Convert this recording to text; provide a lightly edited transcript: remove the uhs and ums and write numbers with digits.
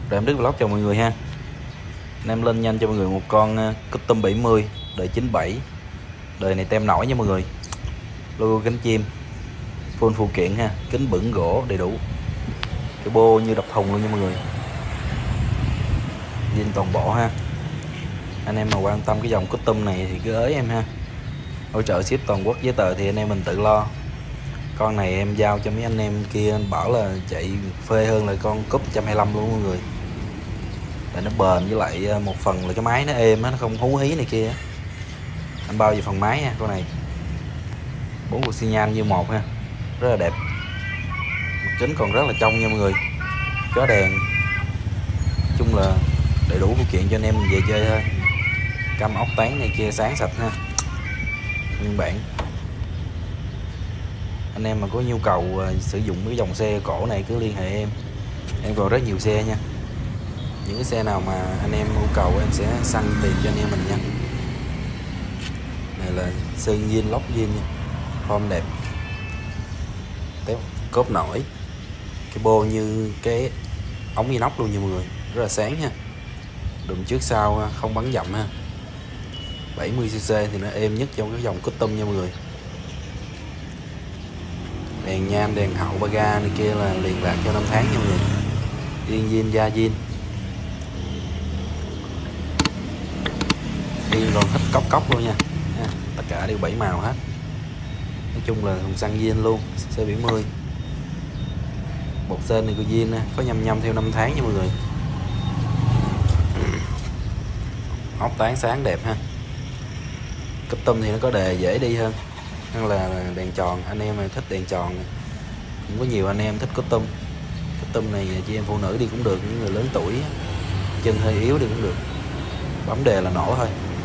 Rồi em Đức Vlog chào mọi người ha. Em lên nhanh cho mọi người một con Custom 70 đời 97. Đời này tem nổi nha mọi người. Logo cánh chim, full phụ kiện ha, kính bửng gỗ đầy đủ. Cái bô như đập thùng luôn nha mọi người. Zin toàn bộ ha. Anh em mà quan tâm cái dòng Custom này thì cứ ới em ha. Hỗ trợ ship toàn quốc, giấy tờ thì anh em mình tự lo. Con này em giao cho mấy anh em kia, anh bảo là chạy phê hơn là con Cúp 125 luôn mọi người. Tại nó bền, với lại một phần là cái máy nó êm á, nó không hú hí này kia. Anh bao về phần máy ha, con này 4 cục xi nhan như một ha, rất là đẹp. Mặt kính còn rất là trong nha mọi người, có đèn, chung là đầy đủ phụ kiện cho anh em mình về chơi thôi. Cam ốc tán này kia sáng sạch ha, nguyên bản. Anh em mà có nhu cầu sử dụng cái dòng xe cổ này cứ liên hệ em còn rất nhiều xe nha. Những cái xe nào mà anh em nhu cầu em sẽ săn tiền cho anh em mình nha. Này là sơn zin, lóc zin nha, form đẹp, téo cốp nổi, cái bô như cái ống inox luôn nha mọi người, rất là sáng nha. Đùm trước sau không bắn dặm ha, 70cc thì nó êm nhất trong cái dòng Custom nha mọi người. Đèn nham, đèn hậu, ba ga này kia là liền lạc cho 5 tháng nha mọi người. Yên zin, da zin, yên còn hết cốc cốc luôn nha. Tất cả đều 7 màu hết. Nói chung là thùng xăng zin luôn, C70. Bột sên này của zin có nhăm theo 5 tháng nha mọi người. Ốc tán sáng đẹp ha. Custom thì nó có đề dễ đi hơn, hơn là đèn tròn. Anh em mà thích đèn tròn này, cũng có nhiều anh em thích Custom. Custom này chị em phụ nữ đi cũng được, những người lớn tuổi chân hơi yếu đi cũng được, bấm đề là nổ thôi.